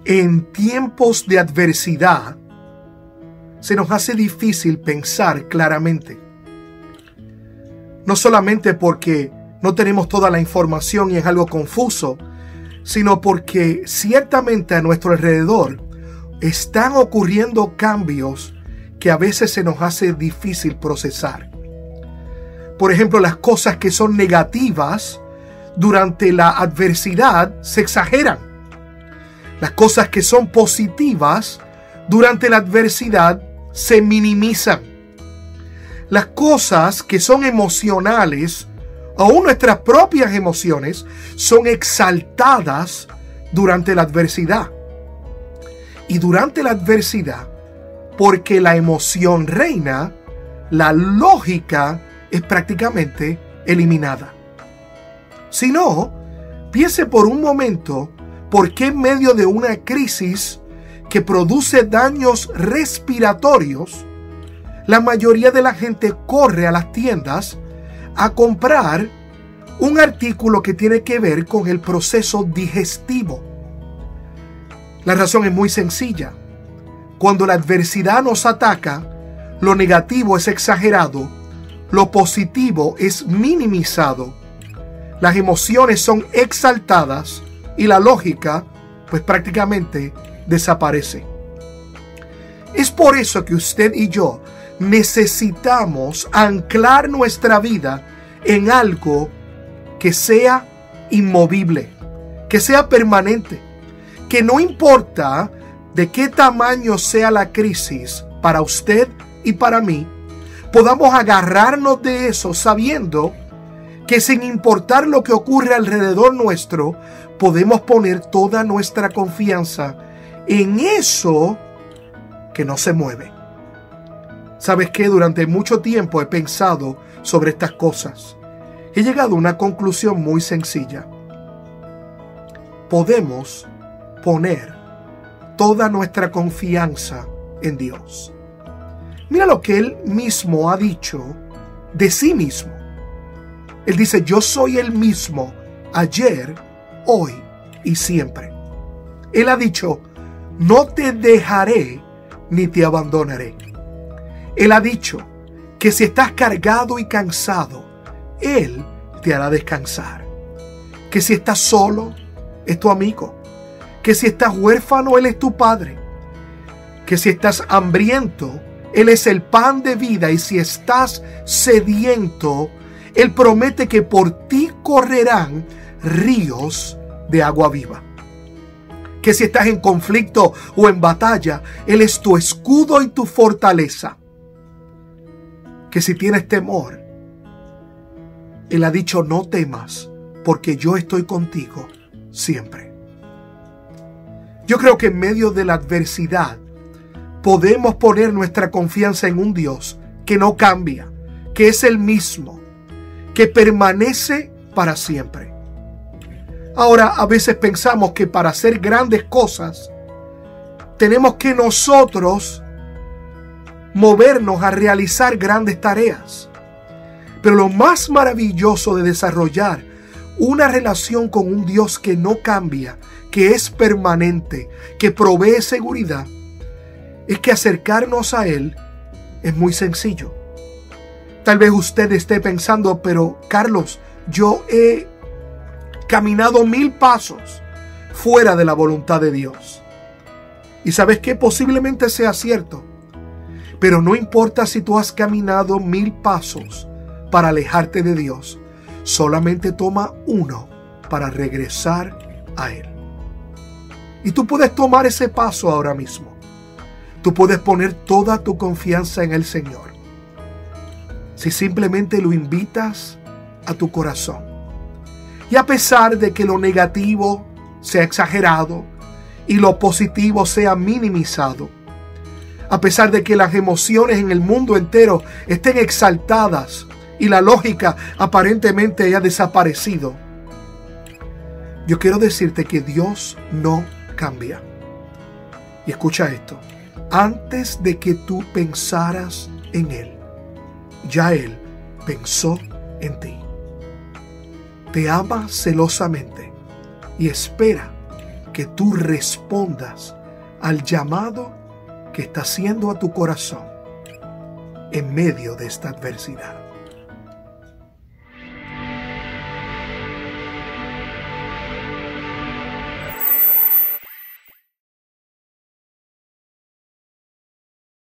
En tiempos de adversidad, se nos hace difícil pensar claramente. No solamente porque no tenemos toda la información y es algo confuso, sino porque ciertamente a nuestro alrededor están ocurriendo cambios que a veces se nos hace difícil procesar. Por ejemplo, las cosas que son negativas durante la adversidad se exageran. Las cosas que son positivas durante la adversidad se minimizan. Las cosas que son emocionales, aún nuestras propias emociones, son exaltadas durante la adversidad. Y durante la adversidad, porque la emoción reina, la lógica es prácticamente eliminada. Si no, piense por un momento por qué en medio de una crisis que produce daños respiratorios, la mayoría de la gente corre a las tiendas a comprar un artículo que tiene que ver con el proceso digestivo. La razón es muy sencilla. Cuando la adversidad nos ataca, lo negativo es exagerado, lo positivo es minimizado, las emociones son exaltadas y la lógica, pues prácticamente desaparece. Es por eso que usted y yo necesitamos anclar nuestra vida en algo que sea inmovible, que sea permanente, que no importa de qué tamaño sea la crisis para usted y para mí, podamos agarrarnos de eso sabiendo que sin importar lo que ocurre alrededor nuestro, podemos poner toda nuestra confianza en eso que no se mueve. ¿Sabes qué? Durante mucho tiempo he pensado sobre estas cosas. He llegado a una conclusión muy sencilla. Podemos poner toda nuestra confianza en Dios. Mira lo que Él mismo ha dicho de sí mismo. Él dice, yo soy el mismo ayer, hoy y siempre. Él ha dicho, no te dejaré ni te abandonaré. Él ha dicho que si estás cargado y cansado, Él te hará descansar. Que si estás solo, es tu amigo. Que si estás huérfano, Él es tu padre. Que si estás hambriento, Él es el pan de vida. Y si estás sediento, Él promete que por ti correrán ríos de agua viva. Que si estás en conflicto o en batalla, Él es tu escudo y tu fortaleza. Que si tienes temor, Él ha dicho, no temas, porque yo estoy contigo siempre. Yo creo que en medio de la adversidad podemos poner nuestra confianza en un Dios que no cambia, que es el mismo, que permanece para siempre. Ahora, a veces pensamos que para hacer grandes cosas, tenemos que nosotros movernos a realizar grandes tareas. Pero lo más maravilloso de desarrollar una relación con un Dios que no cambia, que es permanente, que provee seguridad, es que acercarnos a Él es muy sencillo. Tal vez usted esté pensando, pero Carlos, yo he caminado 1000 pasos fuera de la voluntad de Dios. Y sabes que posiblemente sea cierto, pero no importa si tú has caminado 1000 pasos para alejarte de Dios, solamente toma uno para regresar a Él. Y tú puedes tomar ese paso ahora mismo. Tú puedes poner toda tu confianza en el Señor. Si simplemente lo invitas a tu corazón. Y a pesar de que lo negativo sea exagerado y lo positivo sea minimizado, a pesar de que las emociones en el mundo entero estén exaltadas y la lógica aparentemente haya desaparecido, yo quiero decirte que Dios no cambia. Y escucha esto. Antes de que tú pensaras en Él, ya Él pensó en ti. Te ama celosamente y espera que tú respondas al llamado que está haciendo a tu corazón en medio de esta adversidad.